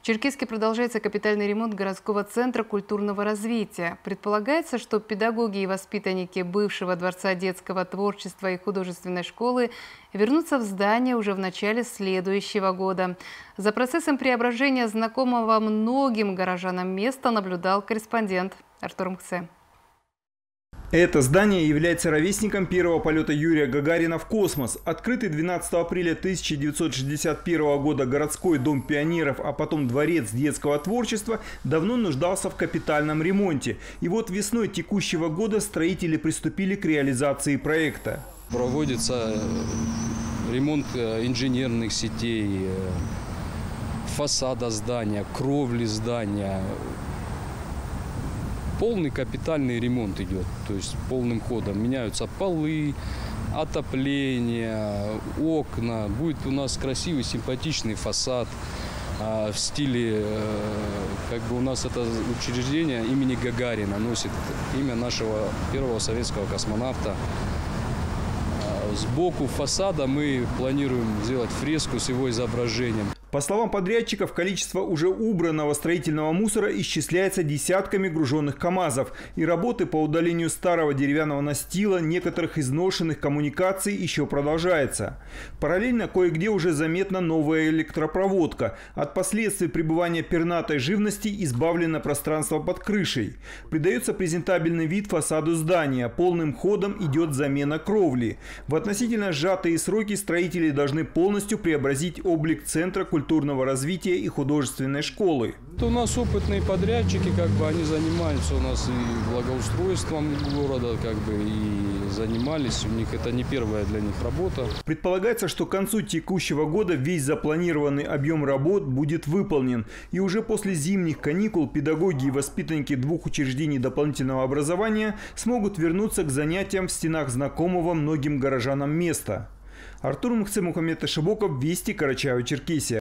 В Черкесске продолжается капитальный ремонт городского центра культурного развития. Предполагается, что педагоги и воспитанники бывшего Дворца детского творчества и художественной школы вернутся в здание уже в начале следующего года. За процессом преображения знакомого многим горожанам места наблюдал корреспондент Артур Мхце. Это здание является ровесником первого полета Юрия Гагарина в космос. Открытый 12 апреля 1961 года городской дом пионеров, а потом дворец детского творчества, давно нуждался в капитальном ремонте. И вот весной текущего года строители приступили к реализации проекта. Проводится ремонт инженерных сетей, фасада здания, кровли здания. Полный капитальный ремонт идет, то есть полным ходом. Меняются полы, отопление, окна. Будет у нас красивый, симпатичный фасад в стиле, как бы у нас это учреждение имени Гагарина, носит имя нашего первого советского космонавта. Сбоку фасада мы планируем сделать фреску с его изображением. По словам подрядчиков, количество уже убранного строительного мусора исчисляется десятками груженных КАМАЗов. И работы по удалению старого деревянного настила, некоторых изношенных коммуникаций еще продолжается. Параллельно кое-где уже заметна новая электропроводка. От последствий пребывания пернатой живности избавлено пространство под крышей. Придается презентабельный вид фасаду здания. Полным ходом идет замена кровли. В относительно сжатые сроки строители должны полностью преобразить облик центра культурного развития и художественной школы. У нас опытные подрядчики, они занимаются у нас и благоустройством города, и занимались. У них это не первая для них работа. Предполагается, что к концу текущего года весь запланированный объем работ будет выполнен. И уже после зимних каникул педагоги и воспитанники двух учреждений дополнительного образования смогут вернуться к занятиям в стенах знакомого многим горожанам места. Артур Мхце, Мухаммед Ашибоков, Вести, Карачаево-Черкесия.